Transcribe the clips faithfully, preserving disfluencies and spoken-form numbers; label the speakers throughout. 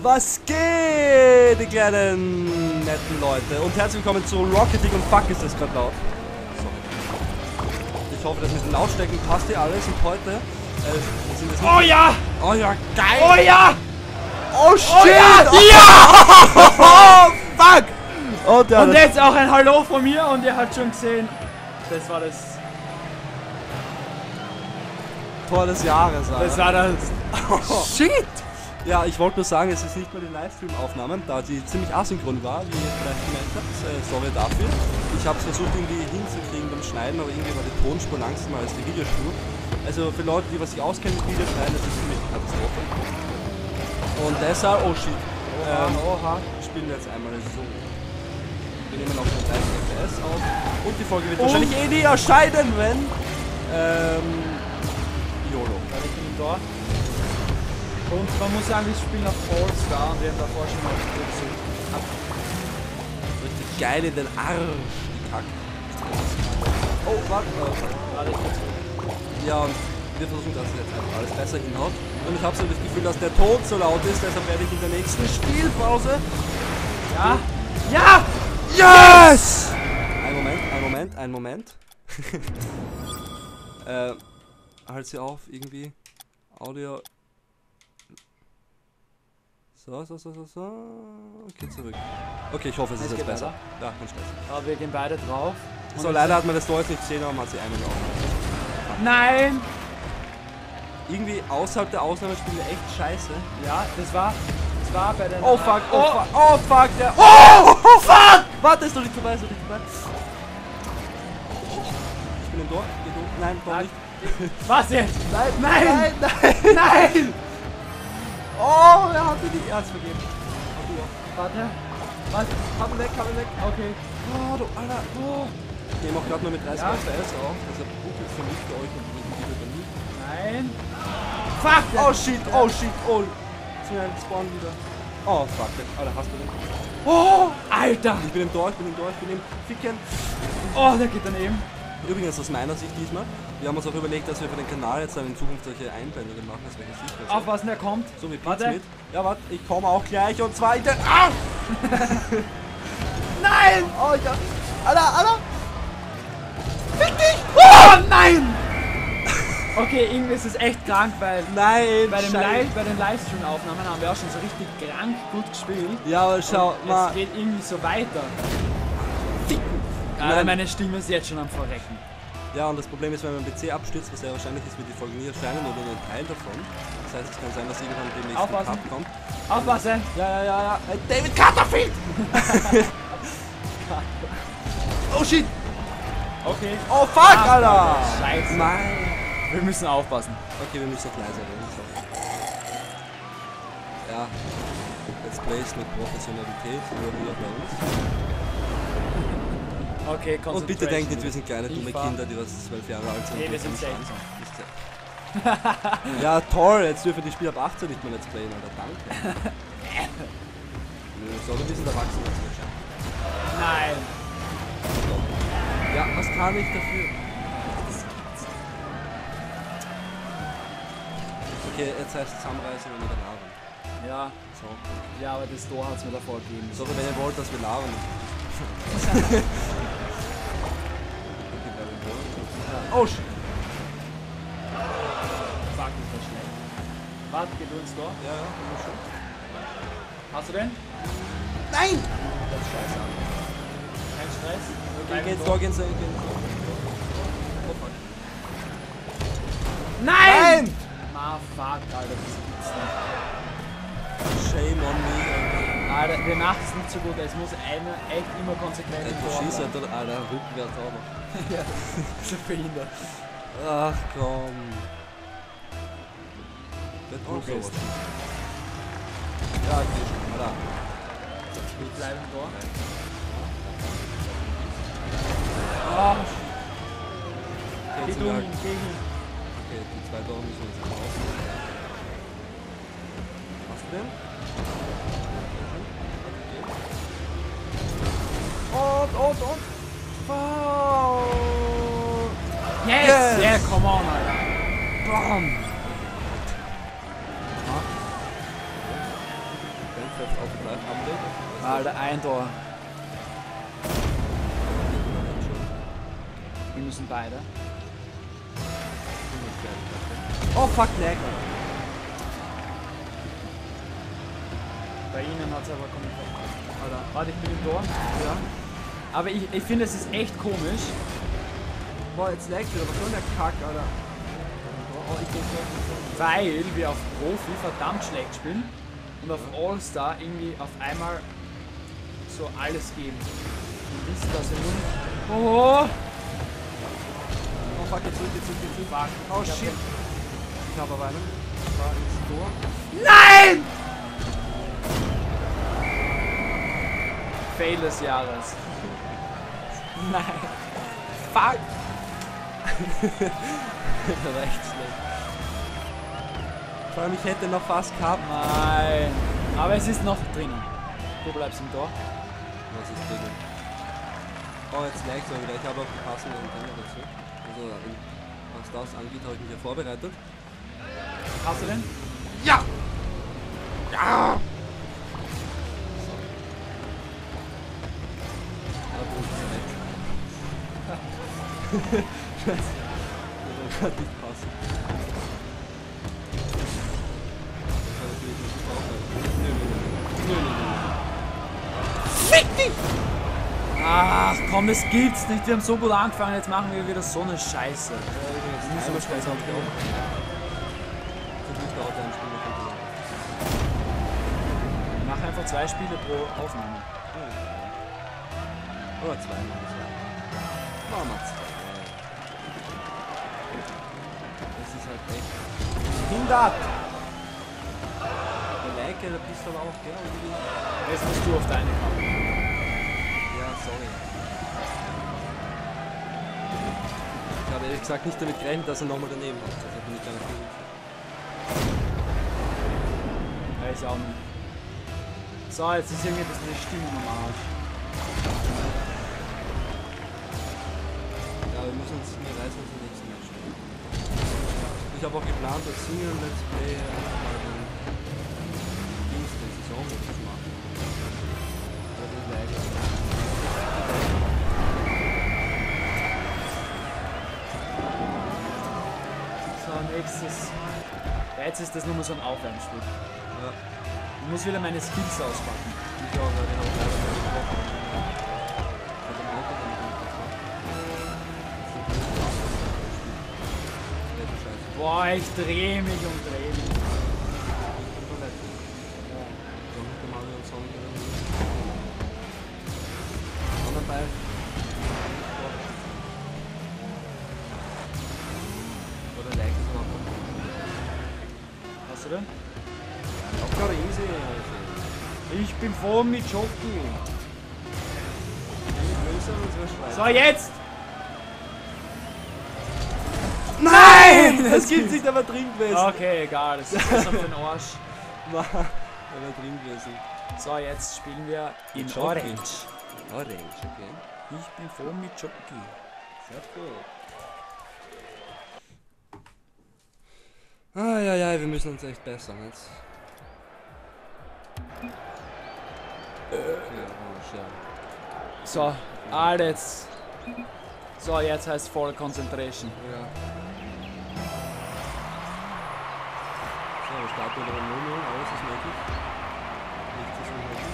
Speaker 1: Was geht, die kleinen netten Leute? Und herzlich willkommen zu Rocket League und fuck, ist das gerade laut. So. Ich hoffe, das mit den Lautstärken passt hier alles und heute. Äh, sind das
Speaker 2: oh ja!
Speaker 1: Oh ja, geil!
Speaker 2: Oh ja!
Speaker 1: Oh shit!
Speaker 2: Oh ja!
Speaker 1: Oh,
Speaker 2: Ja!
Speaker 1: oh fuck! Oh, der
Speaker 2: Und jetzt auch ein Hallo von mir und ihr habt schon gesehen, das war das.
Speaker 1: Tor des Jahres, Alter.
Speaker 2: Das war das.
Speaker 1: Oh. Shit! Ja, ich wollte nur sagen, es ist nicht mal die Livestream-Aufnahmen, da die ziemlich asynchron war, wie ihr vielleicht gemerkt habt. Äh, sorry dafür. Ich habe es versucht irgendwie hinzukriegen beim Schneiden, aber irgendwie war die Tonspur langsamer als die Videospur. Also für Leute, die was sich auskennen mit Videoschneiden, das ist ziemlich eine Katastrophe. Und deshalb, oh shit. Ähm,
Speaker 2: Oha.
Speaker 1: wir spielen jetzt einmal so. Wir nehmen auf den dreißig F P S auf. Und die Folge wird
Speaker 2: Und
Speaker 1: wahrscheinlich eh nie erscheinen, wenn. Ähm. YOLO.
Speaker 2: Weil ich bin im Tor. Und man muss sagen, wir spielen auf All-Star und wir haben davor schon mal gesehen.
Speaker 1: Richtig geil in den Arsch gekackt. Oh, warte.
Speaker 2: Warte, ich bin zurück.
Speaker 1: Ja, und wir versuchen, dass es jetzt einfach alles besser hinhaut. Und ich habe so das Gefühl, dass der Ton so laut ist, deshalb werde ich in der nächsten Spielpause.
Speaker 2: Ja! Ja!
Speaker 1: Yes! Ein Moment, ein Moment, ein Moment. äh, halt sie auf, irgendwie. Audio. So, so, so, so, so. Okay, zurück. Okay, ich hoffe, es ist
Speaker 2: Es
Speaker 1: jetzt
Speaker 2: geht
Speaker 1: besser.
Speaker 2: weiter.
Speaker 1: Ja, kein Stress.
Speaker 2: Aber wir gehen beide drauf.
Speaker 1: So,
Speaker 2: Und
Speaker 1: leider hat man das Tor jetzt nicht gesehen, aber man hat sie einmal auf.
Speaker 2: Nein!
Speaker 1: Irgendwie außerhalb der Ausnahmespiele echt scheiße.
Speaker 2: Ja, das war. Das war bei den.
Speaker 1: Oh fuck, oh,
Speaker 2: oh
Speaker 1: fuck, oh fuck, der. Oh, oh fuck! Warte, ist doch nicht vorbei, ist doch nicht vorbei. Ich bin im Tor, geh du. Nein, doch
Speaker 2: Nein.
Speaker 1: nicht.
Speaker 2: Was jetzt?
Speaker 1: Nein,
Speaker 2: Nein!
Speaker 1: nein, nein!
Speaker 2: Nein!
Speaker 1: Oh, er hatte die. Er hat's vergeben.
Speaker 2: Warte. Was?
Speaker 1: Hab ihn weg, hab ihn weg.
Speaker 2: Okay.
Speaker 1: Oh, du Alter. Oh. Ich nehme auch gerade mal mit dreißig
Speaker 2: Ja.
Speaker 1: F P S auf. Deshalb ruckelt es für mich für euch und irgendwie wieder bei mir.
Speaker 2: Nein. Fuck!
Speaker 1: Oh shit, oh shit, oh. Schnell, spawn wieder. Oh fuck, Alter, hast du den?
Speaker 2: Oh! Alter!
Speaker 1: Ich bin im Tor, ich bin im Tor, ich bin im Ficken.
Speaker 2: Oh, der geht daneben.
Speaker 1: Übrigens aus meiner Sicht diesmal, wir haben uns auch überlegt, dass wir für den Kanal jetzt dann in Zukunft solche Einblendungen machen, aus welcher Sicht das ist.
Speaker 2: Aufpassen, der kommt.
Speaker 1: So wie Pizza
Speaker 2: Warte.
Speaker 1: mit. Ja, warte, ich komme auch gleich und zwar in den Arsch!
Speaker 2: Nein!
Speaker 1: Oh, ja. Alter, Alter! Fick dich!
Speaker 2: Oh nein! Okay, irgendwie ist es echt krank, weil
Speaker 1: Nein,
Speaker 2: bei, dem
Speaker 1: Scheiße.
Speaker 2: Live, bei den Livestream-Aufnahmen haben wir auch schon so richtig krank gut gespielt.
Speaker 1: Ja, aber schau
Speaker 2: Und
Speaker 1: mal.
Speaker 2: es geht irgendwie so weiter. Alter, meine Stimme ist jetzt schon am Verrecken.
Speaker 1: Ja, und das Problem ist, wenn mein P C abstürzt, was sehr wahrscheinlich ist, wird die Folge nie erscheinen oder nur ein Teil davon. Das heißt, es kann sein, dass irgendwann demnächst ein
Speaker 2: Aufpassen.
Speaker 1: Cut kommt.
Speaker 2: Aufpassen!
Speaker 1: Ja, ja, ja, ja. Hey, David Cutterfield! Oh shit!
Speaker 2: Okay.
Speaker 1: Oh fuck,
Speaker 2: Ach,
Speaker 1: Alter!
Speaker 2: Scheiße.
Speaker 1: Nein!
Speaker 2: Wir müssen aufpassen.
Speaker 1: Okay, wir müssen auch leiser reden. So. Ja. Let's Plays mit Professionalität, nur hier bei uns.
Speaker 2: Okay,
Speaker 1: Und bitte denkt nicht, wir sind kleine dumme
Speaker 2: Ich fahr.
Speaker 1: Kinder, die was zwölf Jahre alt sind.
Speaker 2: Nee,
Speaker 1: und
Speaker 2: wir sind
Speaker 1: uns
Speaker 2: sechzehn.
Speaker 1: anschauen. Wisst ihr? Ja, toll, jetzt dürfen die Spiele ab achtzehn nicht mehr Let's Playen, Alter, danke. Nö, so, wir sind erwachsen als wir schauen.
Speaker 2: Nein.
Speaker 1: Ja, was kann ich dafür? Okay, jetzt heißt es zusammenreißen und wieder labern.
Speaker 2: Ja,
Speaker 1: So.
Speaker 2: ja, aber das Tor hat es mir davor gegeben.
Speaker 1: So, wenn ihr wollt, dass wir labern. Oh shit!
Speaker 2: Fuck, ist das schlecht. Warte, geh du ins Tor.
Speaker 1: Ja, ja, das ist schon.
Speaker 2: Hast du den?
Speaker 1: Nein!
Speaker 2: Das ist scheiße. Kein Stress. Wir
Speaker 1: Geh
Speaker 2: bleiben
Speaker 1: ins
Speaker 2: im
Speaker 1: Tor, geh ins Tor, geh ins Tor. Oh fuck.
Speaker 2: Nein!
Speaker 1: Nein!
Speaker 2: Ma, fuck, Alter, das gibt's nicht.
Speaker 1: Shame on me.
Speaker 2: Alter, wir machen es nicht so gut. Es muss einer echt immer konsequent im
Speaker 1: Du
Speaker 2: Tor
Speaker 1: schießt
Speaker 2: bleiben.
Speaker 1: halt, Alter, rückwärts auch noch.
Speaker 2: Ja, so behindert.
Speaker 1: Ach komm. Wird
Speaker 2: Du
Speaker 1: auch
Speaker 2: bist.
Speaker 1: sowas. Ja, geh schon, Alter.
Speaker 2: Ich bleibe im Tor. Oh,
Speaker 1: Okay,
Speaker 2: geh
Speaker 1: jetzt
Speaker 2: du
Speaker 1: sind wir
Speaker 2: hin,
Speaker 1: halt-
Speaker 2: geh hin.
Speaker 1: Okay, die zwei Tore müssen wir jetzt mal rausnehmen. Hast du den? Und, und, und. Foul!
Speaker 2: Yes!
Speaker 1: Yes!
Speaker 2: Yeah, come on, Alter.
Speaker 1: Bam! Minecraft Autolife Update.
Speaker 2: Alter, ein Tor. Wir müssen beide.
Speaker 1: Oh fuck, lag.
Speaker 2: Bei ihnen hat es aber komplett. Alter, warte, ich bin im Tor. Ja. Aber ich, ich finde, es ist echt komisch.
Speaker 1: Boah, jetzt laggt wieder, was soll der Kack, Alter? Oh, ich bin so.
Speaker 2: Weil wir auf Profi verdammt schlecht spielen und auf All-Star irgendwie auf einmal so alles geben. Und wisst ihr, dass wir nur. Oh!
Speaker 1: Oh fuck, jetzt zurück, jetzt zurück, jetzt zurück.
Speaker 2: Fuck.
Speaker 1: Oh
Speaker 2: Ich hab
Speaker 1: shit.
Speaker 2: den-
Speaker 1: Ich habe aber einen. War ins Tor.
Speaker 2: Nein! Fail des Jahres. Nein. Fuck!
Speaker 1: Das war echt schlecht. Vor allem, ich hätte noch fast gehabt.
Speaker 2: Nein. Aber es ist noch drinnen. Du bleibst im Tor.
Speaker 1: Was ist drin? Oh, jetzt laggt es wieder. Ich habe auch die passende Antenne dazu. Also, was das angeht, habe ich mich ja vorbereitet.
Speaker 2: Hast du den?
Speaker 1: Ja! Ja! Scheiße. Das wird nicht passen. Das war natürlich nicht aufhalten. Nö, nö, nö. Nö, nö, nö. Fick dich!
Speaker 2: Ach komm, das gibt's nicht. Wir haben so gut angefangen, jetzt machen wir wieder so eine Scheiße.
Speaker 1: Das ist einmal Scheiße, hab ich auch. Zum Glück dauert eine Stunde fünf Minuten.
Speaker 2: Mach einfach zwei Spiele pro Aufnahme.
Speaker 1: Oder zwei, machen wir zwei. Machen wir zwei. Das ist halt echt hindert! Der Like, da bist du aber auch, gell? Irgendwie.
Speaker 2: Jetzt musst du auf deine kommen.
Speaker 1: Ja, sorry. Ich habe ehrlich gesagt nicht damit gerechnet, dass er nochmal daneben hat. Also bin ich gar nicht gewusst.
Speaker 2: Ja, ich auch nicht. So, jetzt ist irgendwie ein bisschen die Stimmung am Arsch.
Speaker 1: Ja, wir müssen uns, wir reißen uns den nächsten Match stellen. Ich habe auch geplant, als Single Let's Play äh, mal den Dings, den Saisonmodus zu machen. Aber das ist leider.
Speaker 2: So, nächstes. Ja, jetzt ist das nur mal so ein Aufwärmspiel.
Speaker 1: Ja,
Speaker 2: Ich muss wieder meine Skills auspacken.
Speaker 1: ich auch, weil den habe ich leider nicht gebraucht. Ich hatte im Auto dann nicht gebraucht. Das ist scheiße.
Speaker 2: Boah, ich drehe mich und drehe mich.
Speaker 1: Ich bin bereit. So, der Mario und Sonic irgendwie. Anderen Teil. Oder Like ist noch.
Speaker 2: Hast du den?
Speaker 1: Auch gerade easy.
Speaker 2: Ich bin froh mit Jockey. So,
Speaker 1: So,
Speaker 2: jetzt!
Speaker 1: nein! Das gibt's nicht, aber drin gewesen.
Speaker 2: Okay, egal, das ist was auf den Arsch.
Speaker 1: War aber drin gewesen.
Speaker 2: So, jetzt spielen wir in
Speaker 1: Jockey.
Speaker 2: Orange.
Speaker 1: Orange, okay.
Speaker 2: Ich bin froh mit Jockey.
Speaker 1: Sehr gut. Ah, ja, ja, wir müssen uns echt bessern jetzt. Ja, orange, ja.
Speaker 2: So, alles. So, jetzt heißt voll Concentration.
Speaker 1: Ja. So, wir starten wieder null null, alles ist möglich. Nichts ist unmöglich.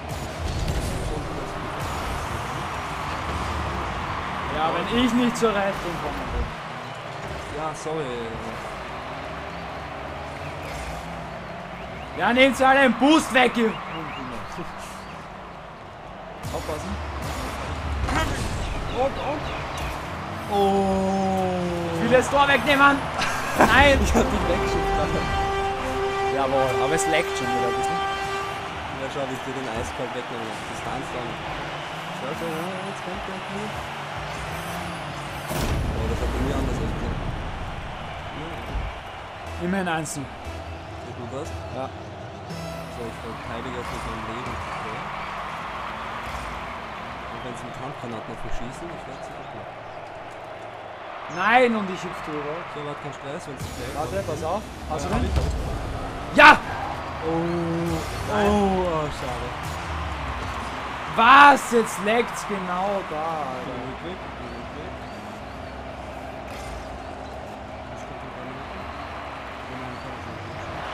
Speaker 2: Ja, wenn ich nicht zur Rettung kommen will.
Speaker 1: Ja, sorry.
Speaker 2: Ja, nehmt alle einen Boost weg, ihr. Aufpassen.
Speaker 1: Und, und.
Speaker 2: Oh. Ich will das Tor wegnehmen. Nein.
Speaker 1: Ich hab dich weggeschickt.
Speaker 2: Jawohl, aber es leckt schon wieder ein bisschen.
Speaker 1: Ja, schau, wie ich dir den Eiskalt wegnehmen lasse. Distanz dann. Schau, schau, ja, jetzt kommt der Knie. Oh, das hat bei mir anders ausgesehen.
Speaker 2: Immerhin einzeln.
Speaker 1: Wie du das?
Speaker 2: Ja.
Speaker 1: So, ich verteidige jetzt mit meinem Leben. Okay. Und wenn sie mit Handgranaten auf mich schießen, ich werde sie auch machen.
Speaker 2: Nein, und ich hüpf drüber.
Speaker 1: So, warte, kein Stress, wenn es nicht
Speaker 2: Warte, pass auf. Hast du
Speaker 1: Ja,
Speaker 2: den?
Speaker 1: hab ich.
Speaker 2: Ja!
Speaker 1: Oh, oh,
Speaker 2: schade. Was? Jetzt lagt's genau da, Alter.
Speaker 1: Weg, weg, weg, weg. Das kommt in drei Minuten. Wenn man kann, schon.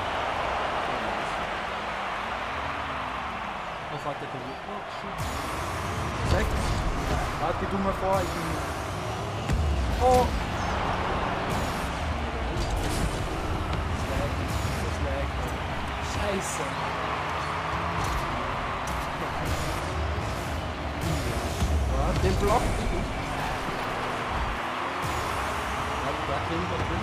Speaker 1: Oh fuck, der kommt. Oh shit.
Speaker 2: Weg. Warte, geh du mal vor, ich bin... Oh! Das lag. Scheiße.
Speaker 1: Ja, den Block. Ja, da drin, da drin.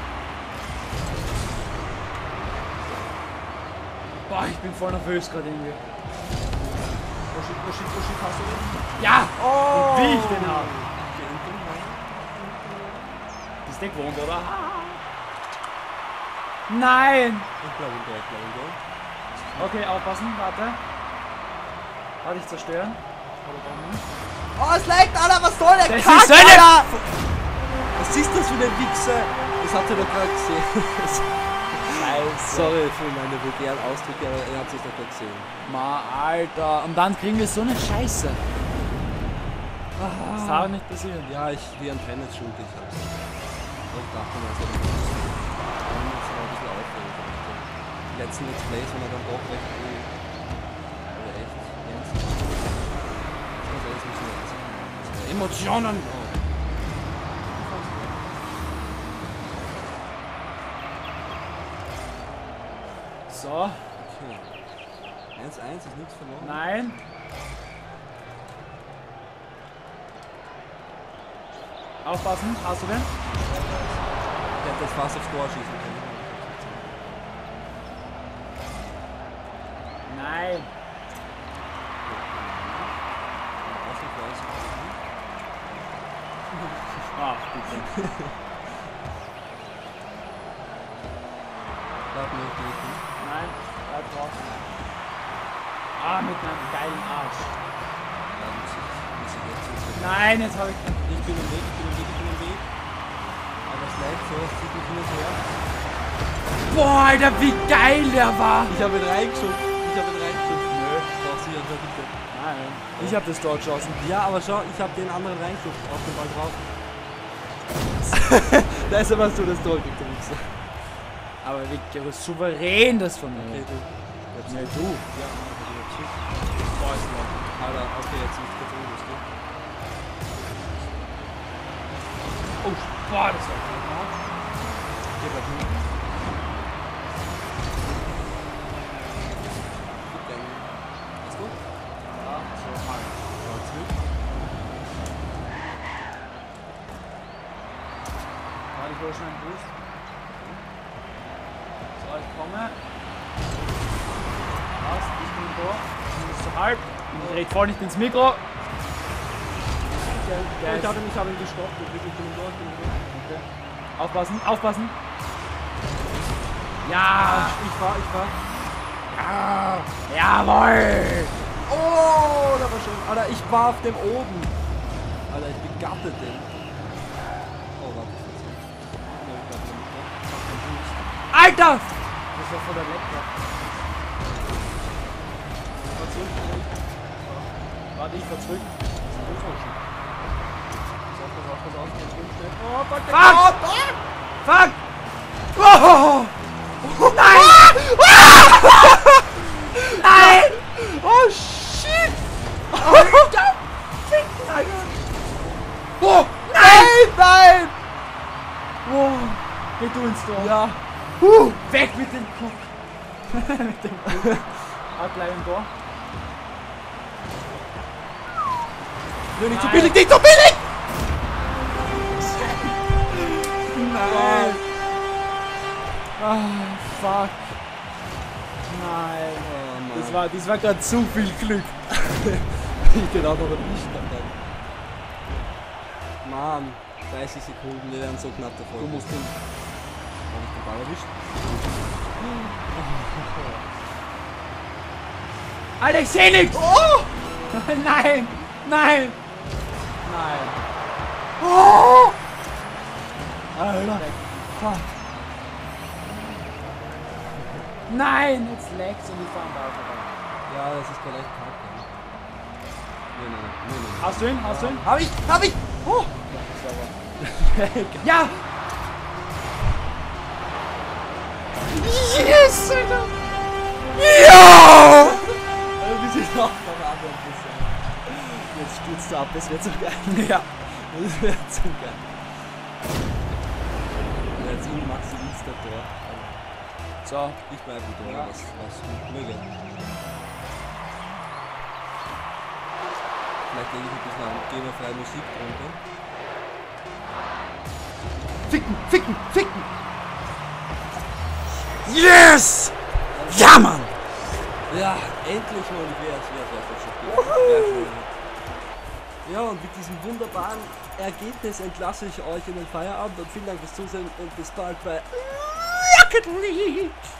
Speaker 2: Boah, ich bin voll nervös gerade irgendwie.
Speaker 1: Wo shit, wo shit, wo shit, hast du den?
Speaker 2: Ja!
Speaker 1: Oh!
Speaker 2: Wie ich den hab! Ist der gewohnt, oder? Nein!
Speaker 1: Ich glaube, ich glaube, ich glaube.
Speaker 2: Okay, aufpassen, warte. Warte, ich zerstören.
Speaker 1: Oh, es leckt, Alter, was soll der
Speaker 2: Das
Speaker 1: Kack,
Speaker 2: ist so eine-
Speaker 1: Alter? Was ist das für eine Wichse? Das hat er doch gerade gesehen.
Speaker 2: Scheiße.
Speaker 1: Sorry für meine vulgären Ausdrücke, aber er hat sich doch gerade gesehen.
Speaker 2: Ma, Alter. Und dann kriegen wir so eine Scheiße. Das darf nicht passieren.
Speaker 1: Ja, ich wie ein Tennis schuld, ich hab's. Ich dachte mir, es hätte ich ein bisschen aufregend. Die letzten Let's Plays waren dann doch recht cool. Oder echt ernst. Also jetzt müssen wir ernst sein. Emotionen! Oh.
Speaker 2: So.
Speaker 1: Okay. eins eins ist nichts verloren.
Speaker 2: Nein. Aufpassen. Hast du den?
Speaker 1: Der hat das fast aufs Tor schießen können.
Speaker 2: Nein.
Speaker 1: Was ich weiß.
Speaker 2: Ach, bitte.
Speaker 1: Bleib mir nicht.
Speaker 2: Nein. Bleib draußen. Ah, mit meinem geilen Arsch.
Speaker 1: Ja, muss ich, muss ich jetzt nicht.
Speaker 2: Nein, jetzt habe ich...
Speaker 1: Ich bin im Weg, ich bin im Weg, ich bin im Weg. Aber es leicht so, es zieht mich hin und her.
Speaker 2: Boah, Alter, wie geil der war.
Speaker 1: Ich habe ihn reingeschubst. Ich habe ihn reingeschubst. Nö. Doch, sicher, doch, bitte.
Speaker 2: Nein. Ich habe das Tor geschossen.
Speaker 1: Ja, aber schau, ich habe den anderen reingeschubst. Auf den Ball drauf. Deshalb hast du das Tor gekriegt.
Speaker 2: Aber wie souverän das von
Speaker 1: Okay,
Speaker 2: mir.
Speaker 1: du. Jetzt
Speaker 2: Nee,
Speaker 1: nicht.
Speaker 2: du.
Speaker 1: Ja, ich hab Schiff. Boah, ist lang. Alter, okay, jetzt ist kurz unlustig.
Speaker 2: Oh, boah, das war gut.
Speaker 1: Geh mal hin. Gib deinen. Hast du?
Speaker 2: Ja, so hart.
Speaker 1: Ja, zurück.
Speaker 2: Warte, ich hole schnell einen Boost. So, ich komme. Passt, ich bin da. Zumindest so halb. Ich red voll nicht ins Mikro. Der
Speaker 1: Ich
Speaker 2: ist-
Speaker 1: habe ihn, ich habe ihn gestoppt. Ich bin im Tor, ich bin im Tor.
Speaker 2: Okay. Aufpassen, aufpassen. Ja,
Speaker 1: Ich war, ich war.
Speaker 2: ah, jawohl.
Speaker 1: Oh, da war schön. Alter, ich war auf dem oben. Alter, ich begatte den. Oh, warte, ich verzeih. Ja, ich glaub, ich hab den Boost.
Speaker 2: Alter! Das war voll der Lecker.
Speaker 1: Fahr zurück, zurück.
Speaker 2: Warte, ich fahr zurück.
Speaker 1: Pass auf, pass auf, pass auf, jetzt rumstellen. Oh, fuck, der
Speaker 2: Fuck!
Speaker 1: kommt.
Speaker 2: Fuck! Oh! Nein! Nein!
Speaker 1: Oh, shit!
Speaker 2: Alter! Ficken, Alter!
Speaker 1: Oh, nein, nein!
Speaker 2: Oh, geh du ins Tor.
Speaker 1: Ja.
Speaker 2: Huh, weg mit dem Kopf. mit dem Kopf. Ah, bleib im Tor.
Speaker 1: Nur nicht so
Speaker 2: Nein.
Speaker 1: billig, nicht so billig! Nein!
Speaker 2: Ah, fuck. Nein.
Speaker 1: Oh, Mann.
Speaker 2: Das war, das war gerade zu viel Glück.
Speaker 1: ich bin auch noch erwischt dabei. Mann, dreißig Sekunden, wir wären so knapp davor.
Speaker 2: Du musst hin.
Speaker 1: Hab ich den Ball erwischt?
Speaker 2: Alter, ich seh nichts!
Speaker 1: Oh!
Speaker 2: Nein! Nein! Nein!
Speaker 1: Oh! Alter!
Speaker 2: Fuck! Nein! Jetzt lag's und ich fahr am Ball vorbei.
Speaker 1: Ja, das ist gerade echt kacke. Nein, nein, nein, nein.
Speaker 2: Hast du ihn? Hast du ihn?
Speaker 1: Hab ich! Hab ich! Oh!
Speaker 2: Ja!
Speaker 1: Yes! Alter! Ja!
Speaker 2: Wir sind noch verraten ein bisschen. Jetzt stürzt er ab, das wird so geil.
Speaker 1: Ja.
Speaker 2: Das wird so geil.
Speaker 1: Jetzt in Maxi Insta Tor.
Speaker 2: So,
Speaker 1: Ich bleib wieder,
Speaker 2: Ja.
Speaker 1: was, was möge. Vielleicht lege ich ein bisschen an GEMA-freie Musik drunter.
Speaker 2: ficken, ficken, ficken!
Speaker 1: Yes! Ja, Mann! Ja, endlich mal, ich wäre es, wäre es, wäre es. Ja, und mit diesem wunderbaren Ergebnis entlasse ich euch in den Feierabend und vielen Dank fürs Zusehen und bis bald bei Rocket League!